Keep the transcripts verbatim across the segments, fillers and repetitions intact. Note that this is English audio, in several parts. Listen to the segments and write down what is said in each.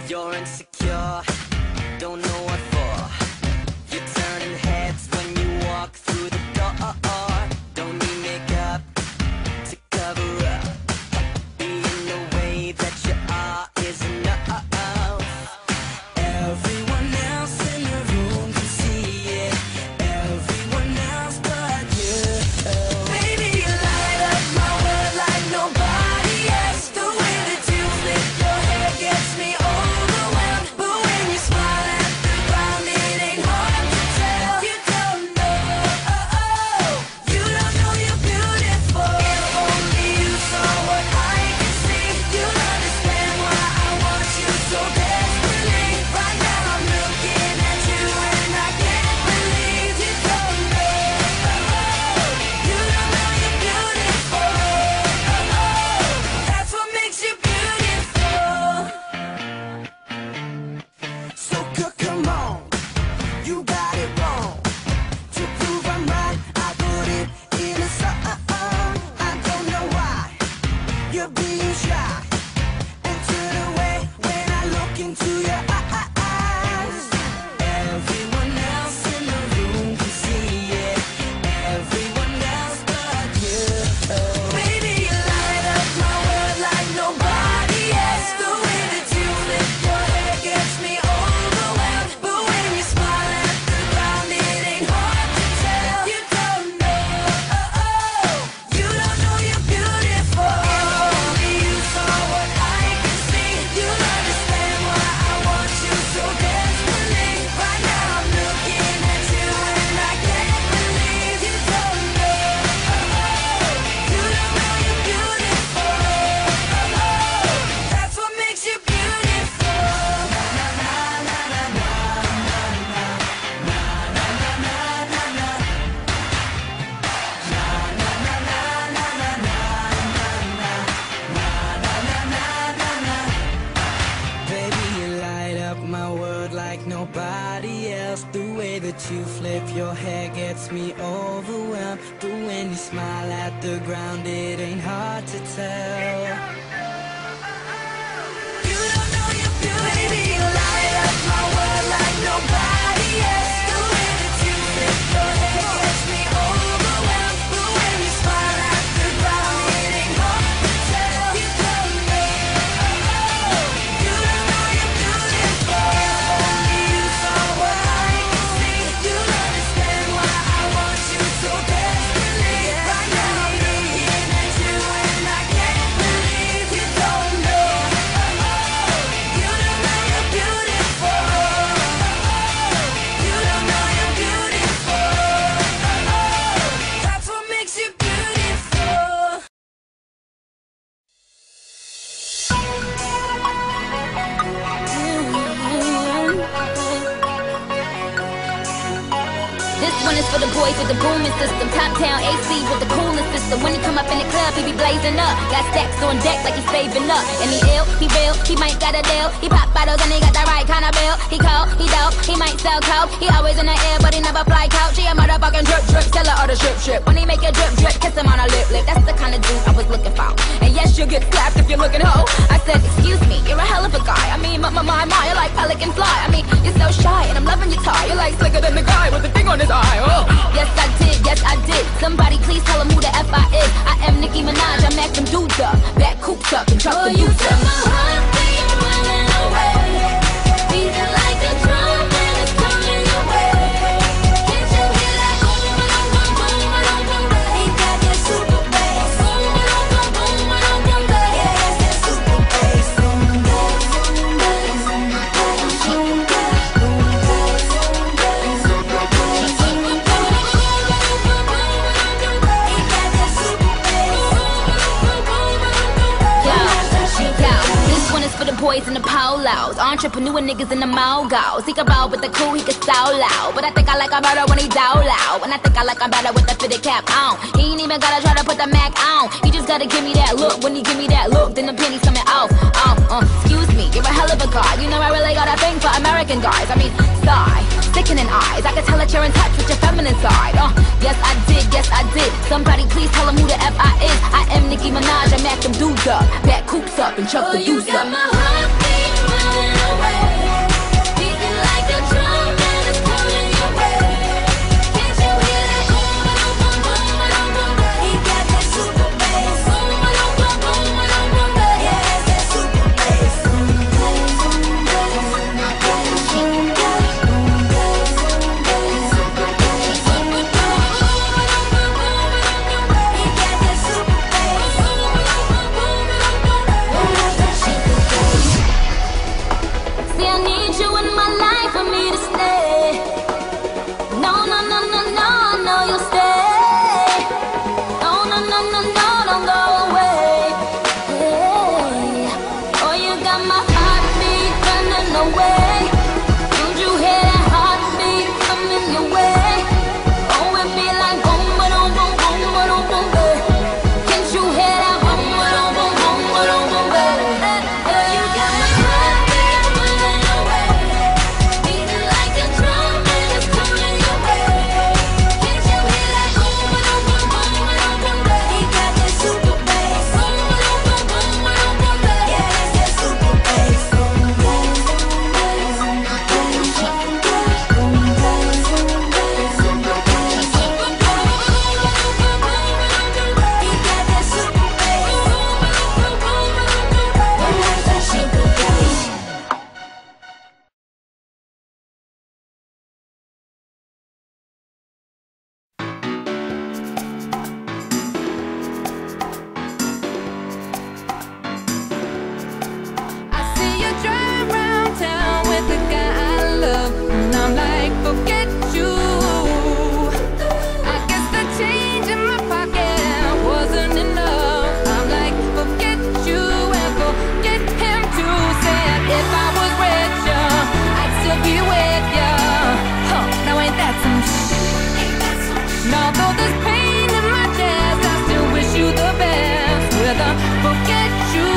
You're insecure, don't know what for. You're turning heads when you walk through the door. Don't need makeup to cover up. Being the way that you are is enough. Everyone else in the room can see it. Everyone else but you. Baby, you light up my world like nobody else. The way that you flip your hair gets me overwhelmed. But when you smile at the ground, it ain't hard to tell. You don't know, you don't know you're beautiful. If only you saw what I can see, you'll understand why I want you so desperately. Right now I'm looking at you and I can't believe you don't know, you don't know you're beautiful. That's what makes you beautiful. So c- come on, you got it wrong. To prove I'm right, I put it in a song. I don't know why you're being shy and turn away when I look into your eyes. Everyone else in the room can see it. Everyone else but you. Baby, you light up my world like nobody else. The way that you flip your hair gets me overwhelmed. But when you smile at the ground, it ain't hard to tell. You don't know, you don't know you're beautiful. If only you saw what I can see, you'll understand why I want you so desperately. Right now I'm looking at you and I can't believe you don't know, you don't know you're beautiful. That's what makes you beautiful. Baby, you light up my world like nobody else. The way that you flip your hair gets me overwhelmed. But when you smile at the ground, it ain't hard to tell. You don't know you're beautiful. Baby, you light up my world like nobody else. The way that you flip your hair gets me overwhelmed. But when you smile at the ground, it ain't hard to tell. You don't know, you don't know you're beautiful. If only you saw what I can see, you'll understand why I want you so desperately. Right now I'm looking at you and I can't believe you don't know, you don't know you're beautiful. You don't know you're beautiful. That's what makes you beautiful. This one is for the boys with the booming system. Top town A C with the coolest system. When he come up in the club, he be blazing up. Got stacks on deck like he's saving up. And he ill, he real, he might got a deal. He pop bottles and he got the right kind of bill. He cold, he dope, he might sell coke. He always in the air, but he never fly couch. He a motherfucking drip drip, seller or the strip strip. When he make a drip drip, kiss him on a lip lip. That's the kind of dude I was looking for. And yes, you'll get slapped if you're looking hoe. I said, excuse me, you're a hell of a guy. I mean, my, my, my, my, you're like pelican fly. I mean, you're so shy and I'm loving your tie. You're like slicker than the guy with the thing on his eye. Oh. Yes, I did, yes, I did. Somebody please tell him who the F I is. I am Nicki Minaj, I mack them dudes up. Back coops up and truck Oh, the you boots got up. my heart beat running away, beating like a drum and it's coming your way. Can't you hear that boom, boom, boom, boom, boom, boom? Ain't that that super bass? Boom, boom, boom, boom, boom, boom, boom. Yeah, that's that super bass. Boom, boom, boom, boom, boom, boom, boom, for the boys in the polos, entrepreneur niggas in the mogos. He can roll with the cool, he can so loud. But I think I like him better when he down loud. And I think I like him better with the fitted cap on. He ain't even gotta try to put the Mac on. He just gotta give me that look. When he give me that look, then the penny's coming off. Um, uh, excuse me, you're a hell of a guy. You know I really got a thing for American guys. I mean, sigh, sickening eyes. I can tell that you're in touch with your feminine side. Uh, yes I did, yes I did. Somebody please tell him who the F I is. I am Nicki Minaj, I mack them dudes up. Back coops up and chuck Oh, the you deuce got up. my heart beat running away. rather forget you.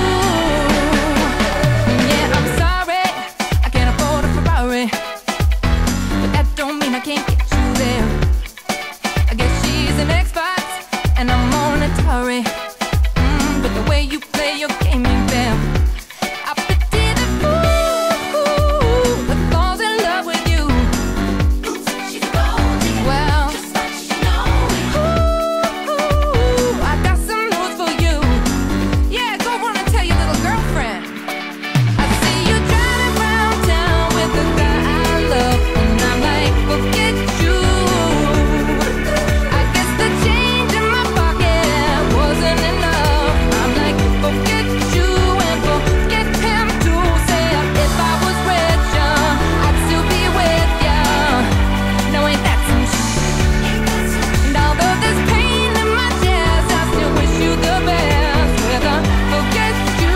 Yeah, I'm sorry, I can't afford a Ferrari, but that don't mean I can't get you there. I guess she's an Xbox and I'm on Atari. Mm, but the way you play your game ain't fair. I pity the fool that falls in love with you. She's golden, well, just like she knows. Ooh, I got some news for you. Yeah, go run and tell your little girlfriend. I see you driving around town with the guy I love, and I'm like, forget you. I guess the change in my pocket wasn't enough. I'm like, forget you and forget him too. Say if I was richer, I'd still be with ya. No, ain't that some shit? And although there's pain in my chest, I still wish you the best. Rather forget you.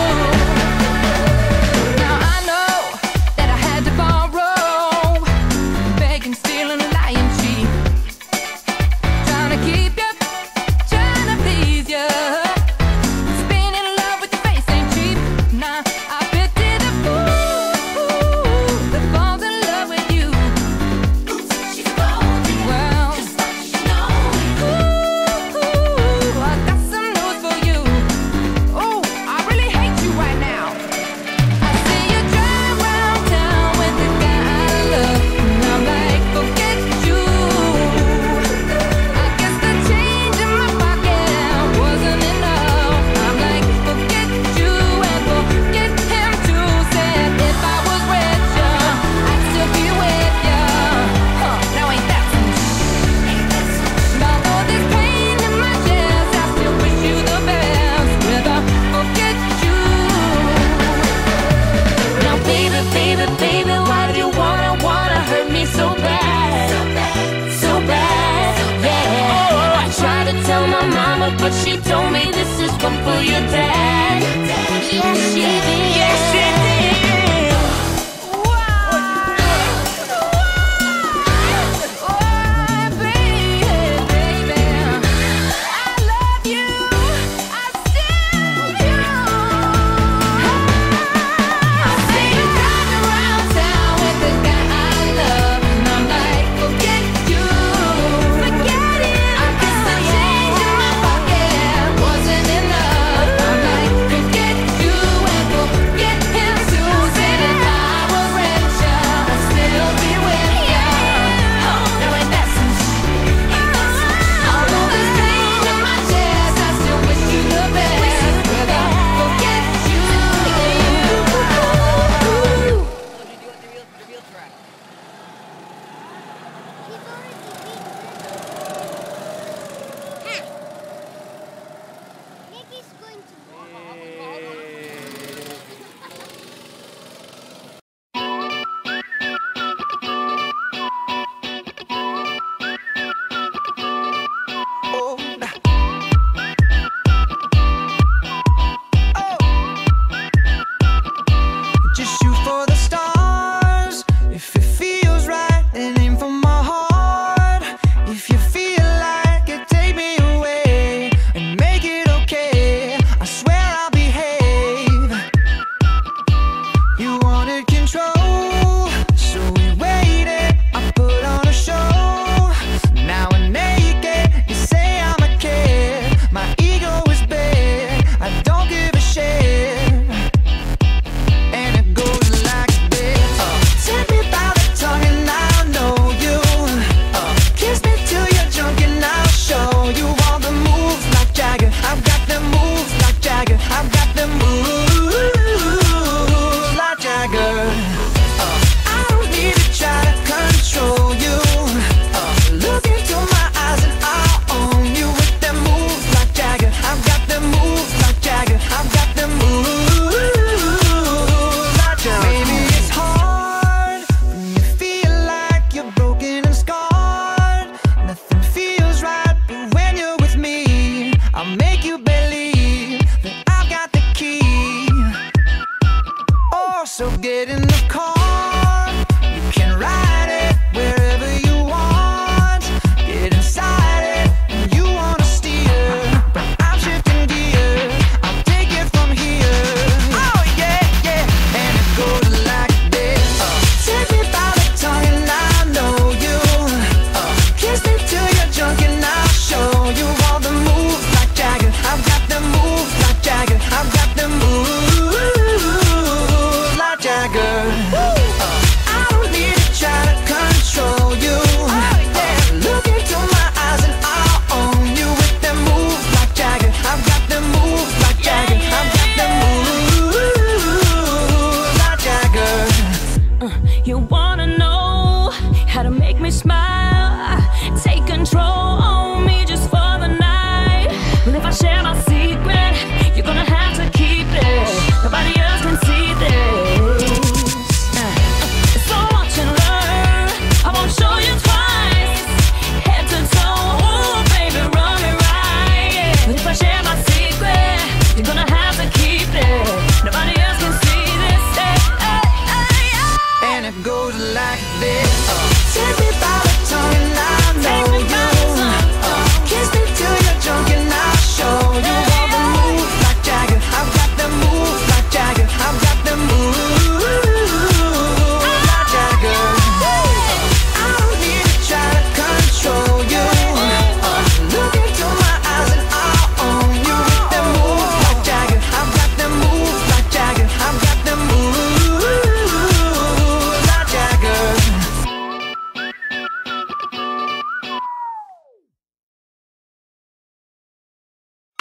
Now I know that I had to borrow, begging, stealing, lying, cheating, trying to keep you, trying to please you. Being in love with your face ain't cheap. Nah, I pity the fool that falls in love with you. She's golden, well, just like she knows. Ooh, I got some news for you. Oh, I really hate you right now. I see you drive around town with the guy I love, and I'm like, forget you. I guess the change in my pocket wasn't enough. I'm like, forget you and forget him too. Said if I was richer, I'd still be with ya. Huh, now ain't that some shit? And although there's pain in my chest, I still wish you the best. Rather forget you. Now baby, baby, baby, why do you wanna, wanna hurt me so bad? So bad, yeah. Oh, I tried to tell my mama, but she told me this is one for your dad. Yes, she did. Yes, she did. Wasn't enough. I'm like, forget you and forget him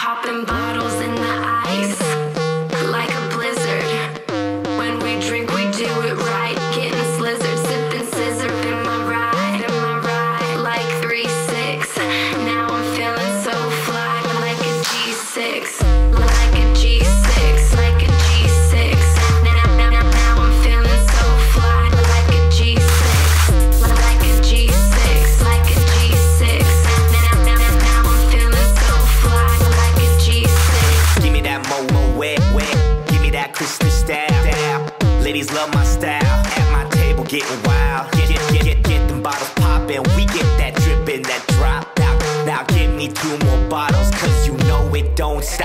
Popping bottles in the ice like a blizzard. When we drink, we do it right. Getting slizzard, sipping scissor in my ride, in my ride. Like three six. Now I'm feeling so fly, like a G six, like a G six, like a G six. Now, now, now, now I'm feeling so fly, like a G six, like a G six, like a G six. Now, now, now, now I'm feeling so fly, like a G six. Give me that mo-mo wet, wet. Give me that crystal style. Ladies love my style. At my table getting wild. Get, get, get, get, get them bottles poppin'. We get that drippin', that drop out. Now give me two more bottles, cause you know it don't stop.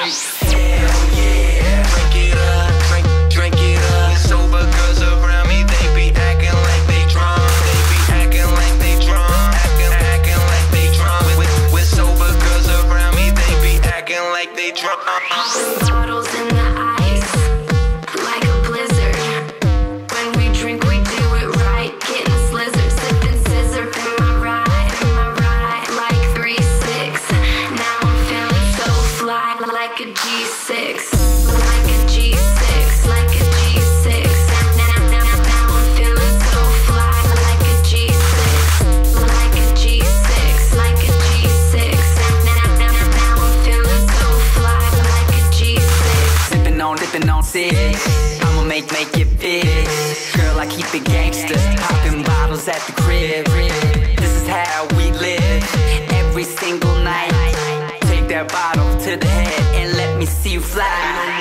Hell yeah, drink it up, drink, drink it up. Sober girls around me, they be acting like they drunk. They be acting like they drunk, acting, acting like they drunk. With, with sober girls around me, they be acting like they drunk. Popping bottles in the ice like a blizzard. When we drink, we do it right. Getting slizzard, sipping scissor in my ride, in my ride. Like three six. Now I'm feeling so fly, like a G six, like a G six, like a G six. Now, now, now, now I'm feeling so fly, like a G six, like a G six, like a G six. Now, now, now, now I'm feeling so fly, like a G six. Sippin' on, dippin' on six. I'ma make, make it fit. Girl, I keep it gangsta. Poppin' bottles at the crib. This is how we live. Every single night. Take that bottle to the head and let me see you fly.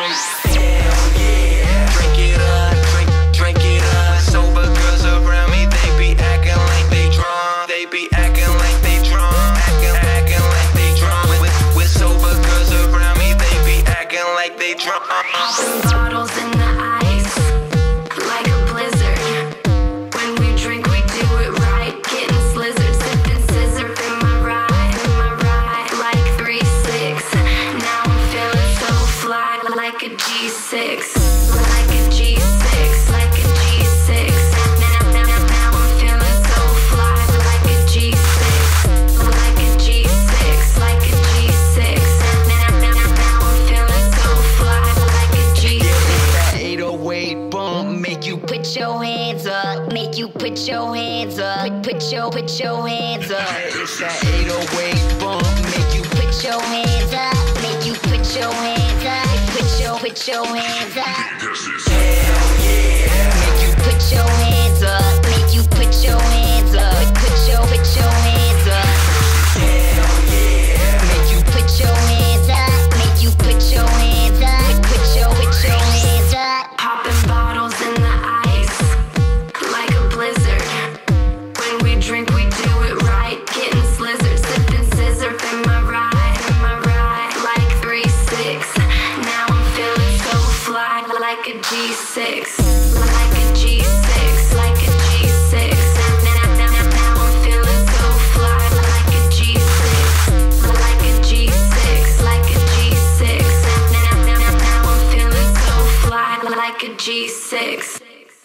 Hell yeah, drink it up, drink, drink it up. Sober girls around me, they be acting like they drunk. They be acting like they drunk, acting, acting like they drunk. With, with sober girls around me, they be acting like they drunk. Popping bottles in the ice like a blizzard. When we drink, we do it right. Getting slizzard, sipping scissor in my ride, in my ride. Like three six. Now I'm feeling so fly, like a G six, like a G six, like a G six. Now, now, now, now I'm feeling so fly, like a G six, like a G six, like a G six. Now, now, now, now I'm feeling so fly, like a G six. That eight oh eight bump make you Put your hands up, make you put your hands up. Put, put your, put your hands up. It's that eight oh eight bump make you Put your hands up, make you put your hands up. Put your, put your hands up. Hell yeah, Make you put your hands up, make you put your hands up. Put your, put your hands up. hell yeah. Make you put your hands up, make you put your hands up. Put your, put your hands up. Popping bottles in the ice like a blizzard. When we drink, we do it right. Getting slizzard, sipping scissor in my ride, in my ride. Like three six. Now I'm feeling so fly, like a G six, like a G six, like a G six. Now, now, now, now I'm feeling so fly, like a G six, like a G six, like a G six. Now, now, now, now I'm feeling so fly, like a G six.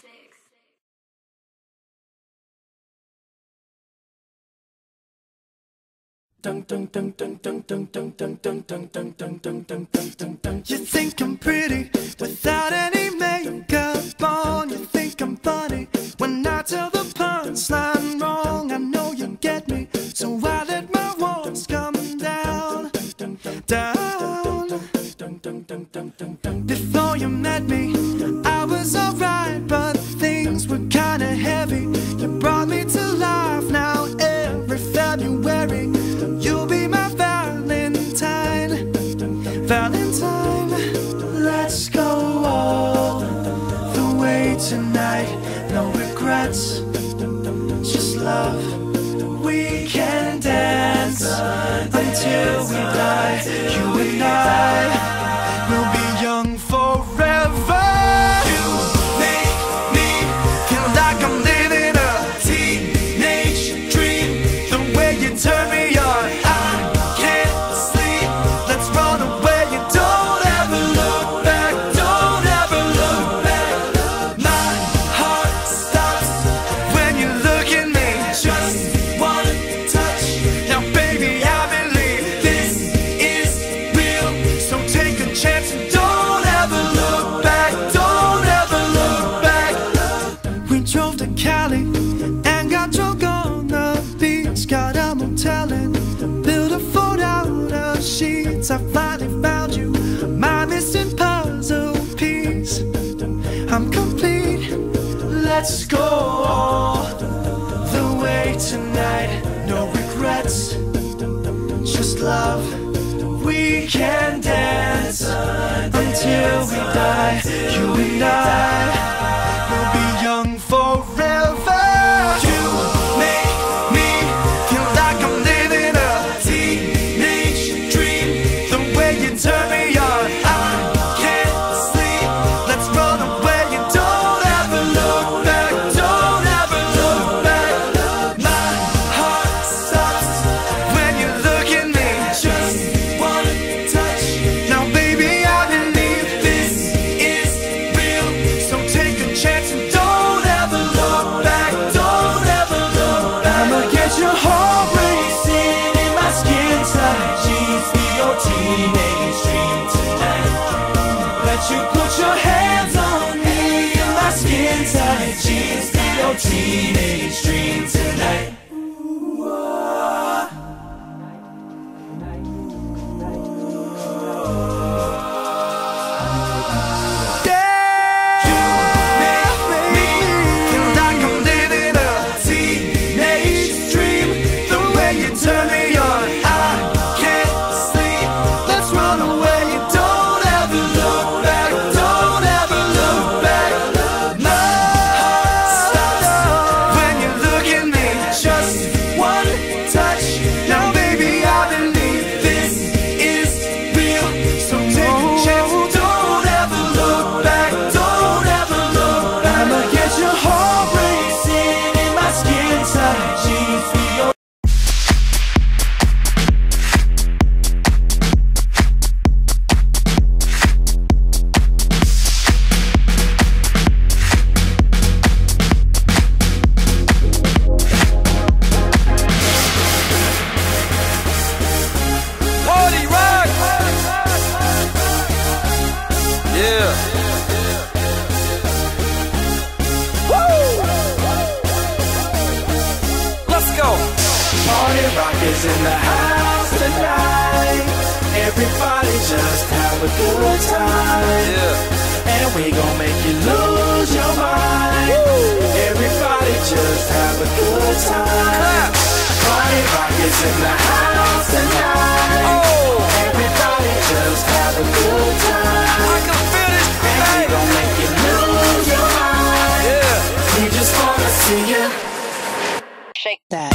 You think I'm pretty without any makeup on. You think I'm funny when I tell the punchline wrong. I know you get me, so I let my walls come down, down. Before you met me, I was alright, but things were kinda heavy. You brought me to life. Now every February you'll be my Valentine, Valentine. Let's go all the way tonight. No regrets, just love. We can dance until we die. You and I will be young forever. You make me feel like I'm living a teenage dream. The way you turn me on, I can't sleep. Let's run away. You don't ever look back. Don't ever look back. My heart stops when you look at me. Just one touch. Now baby, I believe this since I finally found you, my missing puzzle piece. I'm complete. Let's go all the way tonight. No regrets, just love. We can dance until we die. You and I will be young forever. You make me feel like I'm living a teenage dream. The way you turn me on, I can't sleep. Let's run away and don't ever look back. Don't ever look back. My heart stops when you look at me. Just one touch. Now baby, I believe this is real. So take a chance and don't ever look back. Don't ever look back. I'ma get your heart racing in my skin tight jeans. Be your teenage dream tonight. Let you put your hands on me in my skin tight jeans. Be your teenage dream tonight. Ooh, ah. Is in the house tonight. Everybody just have a good time. Yeah. And we gon' make you lose your mind. Woo. Everybody just have a good time. Party rock is in the house tonight. Oh. Everybody just have a good time. I can feel this. And we gon' make you lose your mind. Yeah. We just wanna see you shake that.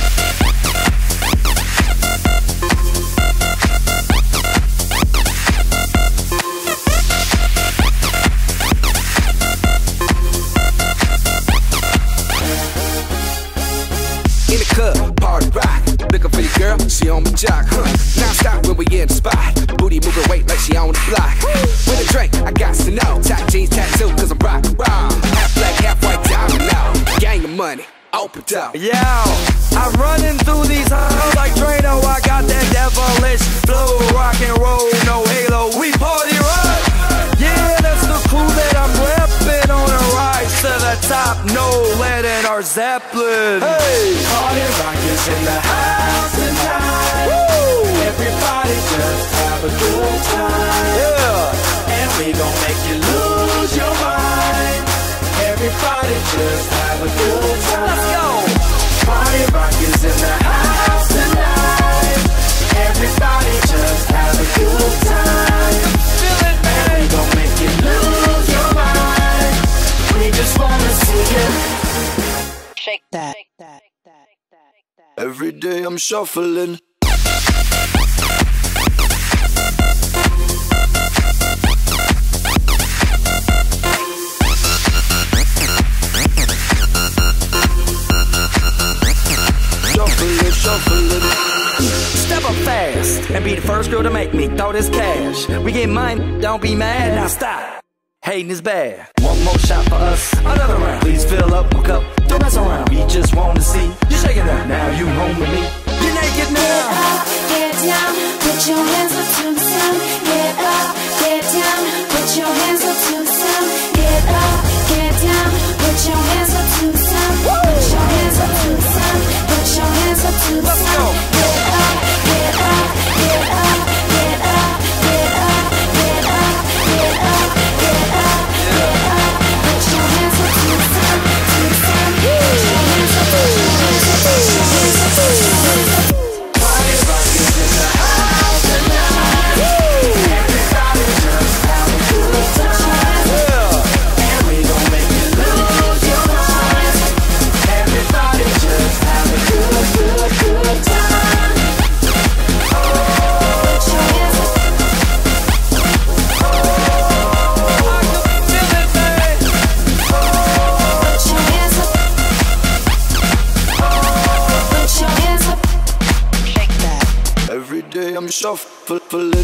Party rock, looking for your girl, she on my jock, huh? Now stop when we in the spot. Booty moving weight like she on the block. With a drink, I got to know. Tight jeans, tattoo, cause I'm rock and roll. Half black, half white, diamond now. Gang of money, open up. Yo, I'm running through these halls like Drano. I got that devilish flow, rock and roll, no halo. We party rock. Yeah, that's the crew that I'm reppin' on a rise to the top. No lead in our Zeppelin. Hey, party rock is in the house tonight. Woo! Everybody just have a good time. Yeah, and we gon' make you lose your mind. Everybody just have a good time. Let's go. Party rock is in the house tonight. Everybody just have a good time. Feel it, man. And we gon' make you lose your mind. We just wanna see you shake that. Every day I'm shuffling. Shuffling, shuffling. Step up fast and be the first girl to make me throw this cash. We get mine, don't be mad, now stop. Hating is bad. One more shot for us, another round. Please fill up my cup, don't mess around. We just wanna see you shaking that. Now you home with me, you're naked now. Get up, get down, put your hands up to the sound. Get up, get down, put your hands up to the sound. Get up, get down, put your hands up to the sound. Put your hands up to the sound. Put your hands up to the sound. Get up, get up, get up, get shuffling.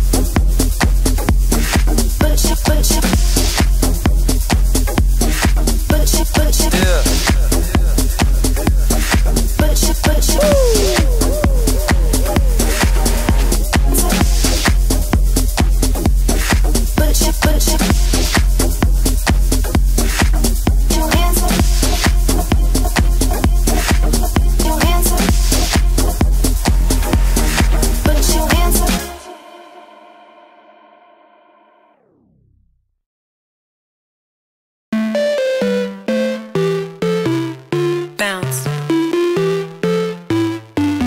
Yeah. Bounce.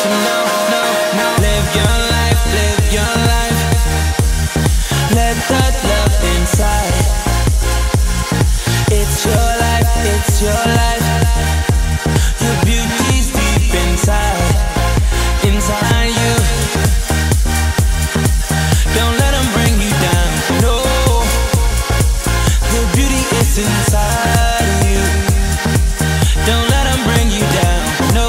you know, no, no. Live your life, live your life. Let the love inside. It's your life, it's your life. Your beauty's deep inside, inside you. Don't let them bring you down, no. The beauty is inside of you. Don't let them bring you down, no.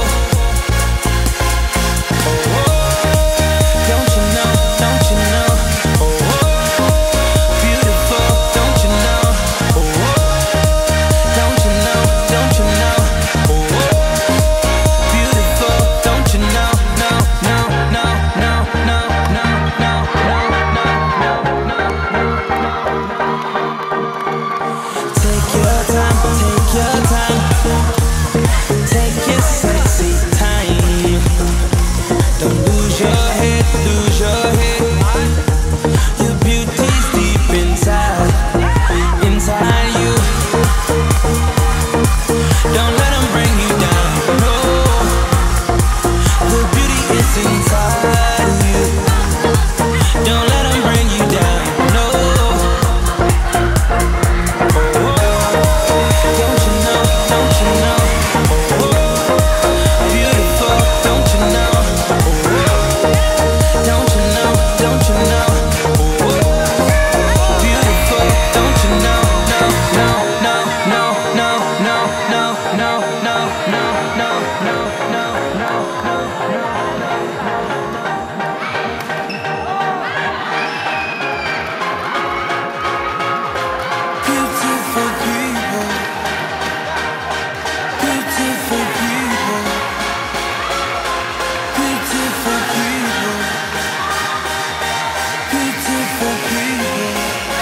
Oh, oh. Don't you know, don't you know? Oh, oh. Beautiful, don't you know? Oh, oh. Don't you know, don't you know? Oh, oh. Beautiful, don't you know? No, no, no, no, no, no, no, no, no, no, no, no. Take your time, take your time. Take your sexy time. Don't lose your head, lose your head. Your beauty's deep inside, inside you. Don't let them bring you down, no. The beauty is inside of you. Don't let them bring you down, no. Oh, oh. Don't you know, don't you know? Oh, oh. Beautiful, don't you know? Oh, oh. Don't you know, don't you know? Oh, oh. Beautiful, don't you know? No, no, no, no, no, no, no, no, no, no, no, no, no, no, no, no. Beautiful people, beautiful people, beautiful people, beautiful people.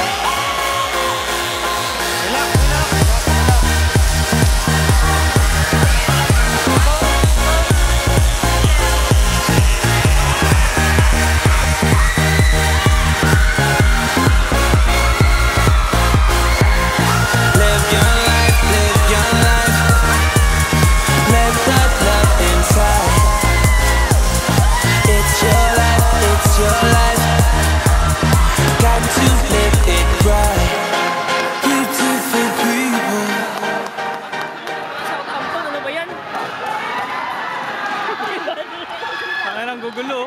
Live your life, live your life. Let that love inside. It's your life, it's your life. Got to live it right. Beautiful people. Ano ba yan? Ang ang gugulo.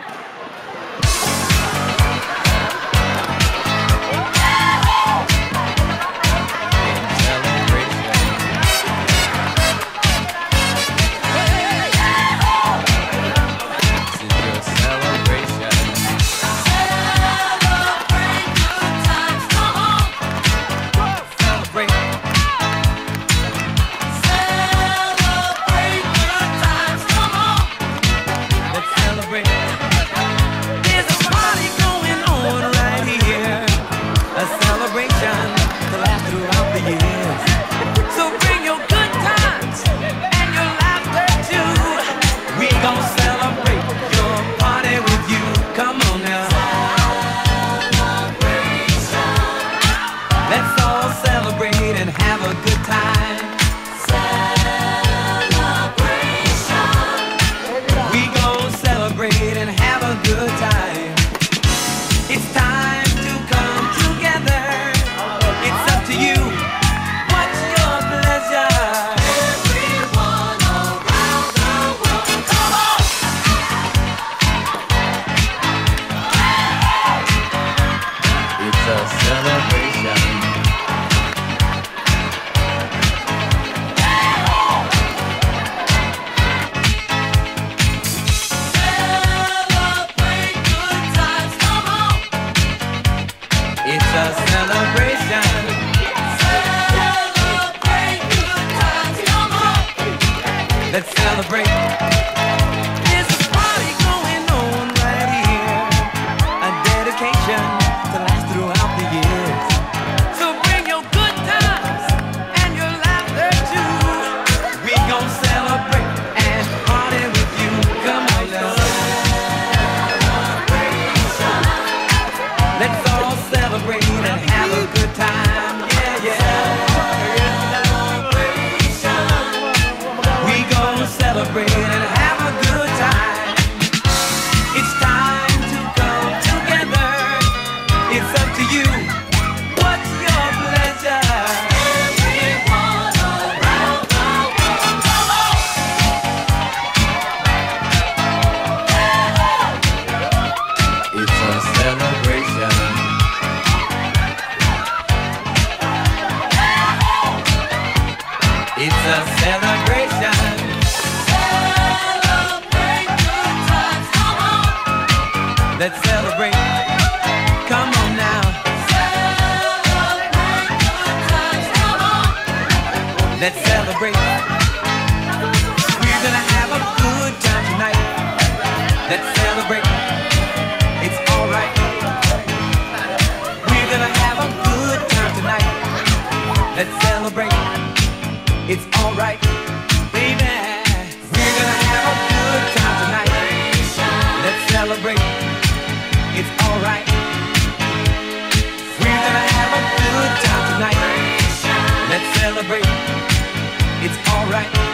There's a party going on right here, a celebration to last throughout the years. So bring your good times and your laughter too. We gon' celebrate your party with you. Come on now. Let's all celebrate and have a good time. We gon' celebrate and have a good time. It's time to come together. It's up to you. What's your pleasure? Everyone around the world, come on! It's a celebration. Celebrate good times, come on! It's a celebration. Celebrate good times, come on! Let's celebrate. There's a party going on right here, a dedication to last throughout the years. So bring your good times and your laughter too. We gon' celebrate and party with you. Come on, let's Let's all celebrate and have a good time. Yeah, yeah. We gon' celebrate and have a good time. Let's celebrate. It's alright. We're gonna have a good time tonight. Let's celebrate. It's alright, baby. We're gonna have a good time tonight. Let's celebrate. It's alright. We're gonna have a good time tonight. Let's celebrate. It's alright.